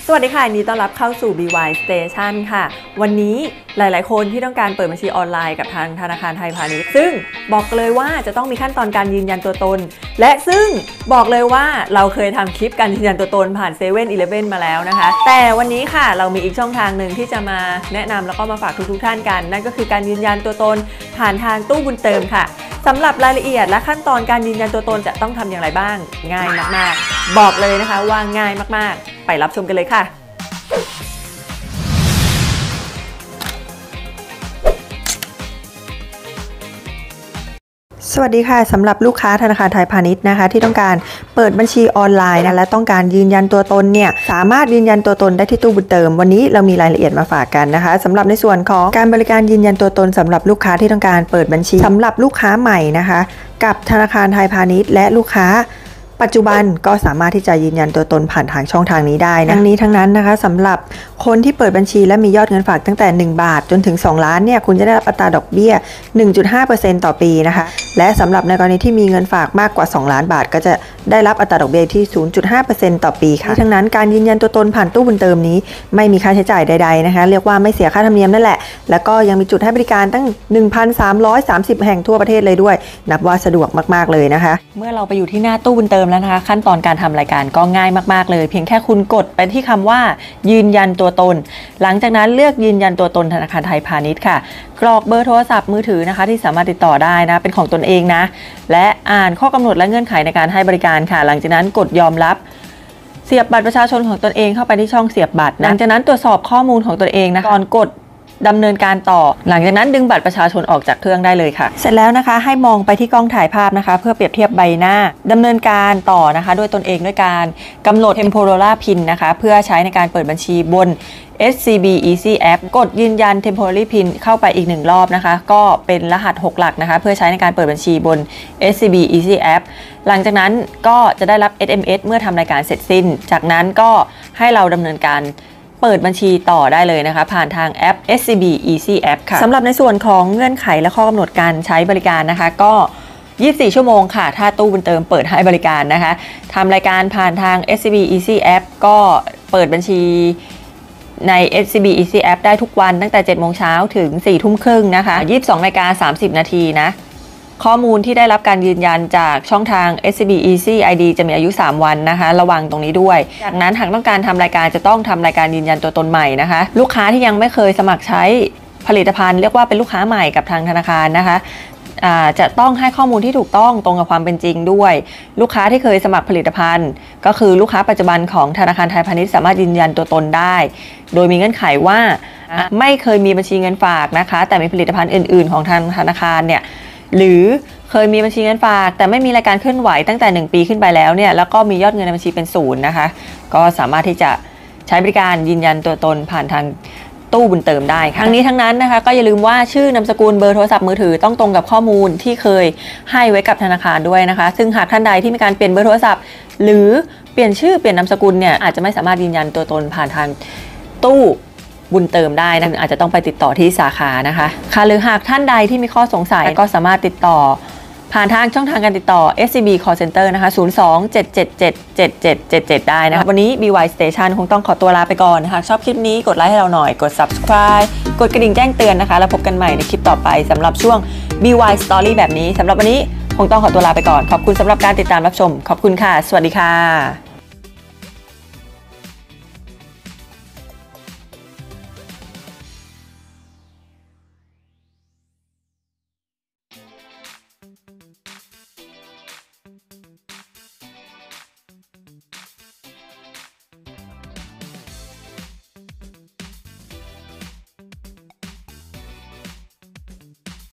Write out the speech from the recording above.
สวัสดีค่ะยินดีต้อนรับเข้าสู่ BY Station ค่ะวันนี้หลายๆคนที่ต้องการเปิดบัญชีออนไลน์กับทางธนาคารไทยพาณิชย์ซึ่งบอกเลยว่าจะต้องมีขั้นตอนการยืนยันตัวตนและซึ่งบอกเลยว่าเราเคยทำคลิปการยืนยันตัวตนผ่าน7-Eleven มาแล้วนะคะแต่วันนี้ค่ะเรามีอีกช่องทางหนึ่งที่จะมาแนะนำแล้วก็มาฝากทุกท่านกันนั่นก็คือการยืนยันตัวตนผ่านทางตู้บุญเติมค่ะสำหรับรายละเอียดและขั้นตอนการยืนยันตัวตนจะต้องทำอย่างไรบ้างง่ายมากๆบอกเลยนะคะว่าง่ายมากๆไปรับชมกันเลยค่ะสวัสดีค่ะสำหรับลูกค้าธนาคารไทยพาณิชย์นะคะที่ต้องการเปิดบัญชีออนไลน์นะและต้องการยืนยันตัวตนเนี่ยสามารถยืนยันตัวตนได้ที่ตู้บุญเติมวันนี้เรามีรายละเอียดมาฝากกันนะคะสำหรับในส่วนของการบริการยืนยันตัวตนสำหรับลูกค้าที่ต้องการเปิดบัญชีสำหรับลูกค้าใหม่นะคะกับธนาคารไทยพาณิชย์และลูกค้าปัจจุบันก็สามารถที่จะยืนยันตัวตนผ่านทางช่องทางนี้ได้นะทั้งนี้ทั้งนั้นนะคะสำหรับคนที่เปิดบัญชีและมียอดเงินฝากตั้งแต่1 บาทจนถึง2 ล้านเนี่ยคุณจะได้รับอัตราดอกเบี้ย 1.5% ต่อปีนะคะและสำหรับในกรณีที่มีเงินฝากมากกว่า2 ล้านบาทก็จะได้รับอัตราดอกเบี้ยที่ 0.5% ต่อปีค่ะทั้งนั้นการยืนยันตัวตนผ่านตู้บุญเติมนี้ไม่มีค่าใช้จ่ายใดๆนะคะเรียกว่าไม่เสียค่าธรรมเนียมนั่นแหละแล้วก็ยังมีจุดให้บริการตั้ง 1,330 แห่งทั่วประเทศเลยด้วยนับว่าสะดวกมากๆเลยนะคะเมื่อเราไปอยู่ที่หน้าตู้บุญเติมแล้วนะคะขั้นตอนการทำรายการก็ง่ายมากๆเลยเพียงแค่คุณกดไปที่คำว่ายืนยันตัวตนหลังจากนั้นเลือกยืนยันตัวตนธนาคารไทยพาณิชย์ค่ะกรอกเบอร์โทรศัพท์มือถือนะคะที่สามารถติดต่อได้นะเป็นของตนเองนะและอ่านข้อกำหนดและเงื่อนไขในการให้บริการค่ะหลังจากนั้นกดยอมรับเสียบบัตรประชาชนของตนเองเข้าไปที่ช่องเสียบบัตรหลังจากนั้นตรวจสอบข้อมูลของตนเองนะก่อนกดดำเนินการต่อหลังจากนั้นดึงบัตรประชาชนออกจากเครื่องได้เลยค่ะเสร็จแล้วนะคะให้มองไปที่กล้องถ่ายภาพนะคะเพื่อเปรียบเทียบใบหน้าดำเนินการต่อนะคะด้วยตนเองด้วยการกำหนด Temporary PIN นะคะเพื่อใช้ในการเปิดบัญชีบน SCB Easy App กดยืนยัน Temporary PIN เข้าไปอีก1 รอบนะคะก็เป็นรหัส6 หลักนะคะเพื่อใช้ในการเปิดบัญชีบน SCB Easy App หลังจากนั้นก็จะได้รับ SMS เมื่อทำรายการเสร็จสิ้นจากนั้นก็ให้เราดำเนินการเปิดบัญชีต่อได้เลยนะคะผ่านทางแอป SCB Easy App ค่ะสำหรับในส่วนของเงื่อนไขและข้อกำหนดการใช้บริการนะคะก็24 ชั่วโมงค่ะถ้าตู้บุญเติมเปิดให้บริการนะคะทำรายการผ่านทาง SCB Easy App ก็เปิดบัญชีใน SCB Easy App ได้ทุกวันตั้งแต่ 7 โมงเช้าถึง 4 ทุ่มครึ่งนะคะ 22:30 นาทีนะข้อมูลที่ได้รับการยืนยันจากช่องทาง SCB Easy ID จะมีอายุ3 วันนะคะระวังตรงนี้ด้วยจากนั้นหากต้องการทำรายการจะต้องทำรายการยืนยันตัวตนใหม่นะคะลูกค้าที่ยังไม่เคยสมัครใช้ผลิตภัณฑ์เรียกว่าเป็นลูกค้าใหม่กับทางธนาคารนะคะจะต้องให้ข้อมูลที่ถูกต้องตรงกับความเป็นจริงด้วยลูกค้าที่เคยสมัครผลิตภัณฑ์ก็คือลูกค้าปัจจุบันของธนาคารไทยพาณิชย์สามารถยืนยันตัวตนได้โดยมีเงื่อนไขว่าไม่เคยมีบัญชีเงินฝากนะคะแต่มีผลิตภัณฑ์อื่นๆของทางธนาคารเนี่ยหรือเคยมีบัญชีเงินฝากแต่ไม่มีรายการเคลื่อนไหวตั้งแต่1 ปีขึ้นไปแล้วเนี่ยแล้วก็มียอดเงินในบัญชีเป็น0นะคะก็สามารถที่จะใช้บริการยืนยันตัวตนผ่านทางตู้บุญเติมได้ค่ะทั้งนี้ทั้งนั้นนะคะก็อย่าลืมว่าชื่อนามสกุลเบอร์โทรศัพท์มือถือต้องตรงกับข้อมูลที่เคยให้ไว้กับธนาคารด้วยนะคะซึ่งหากท่านใดที่มีการเปลี่ยนเบอร์โทรศัพท์หรือเปลี่ยนชื่อเปลี่ยนนามสกุลเนี่ยอาจจะไม่สามารถยืนยันตัวตนผ่านทางตู้บุญเติมได้นะอาจจะต้องไปติดต่อที่สาขานะคะค่ะหรือหากท่านใดที่มีข้อสงสัยก็สามารถติดต่อผ่านทางช่องทางการติดต่อ SCB Call Center นะคะ 02-777-7777 ได้นะคะวันนี้ BY Station คงต้องขอตัวลาไปก่อนนะคะชอบคลิปนี้กดไลค์ให้เราหน่อยกด Subscribe กดกระดิ่งแจ้งเตือนนะคะแล้วพบกันใหม่ในคลิปต่อไปสำหรับช่วง BY Story แบบนี้สำหรับวันนี้คงต้องขอตัวลาไปก่อนขอบคุณสำหรับการติดตามรับชมขอบคุณค่ะสวัสดีค่ะ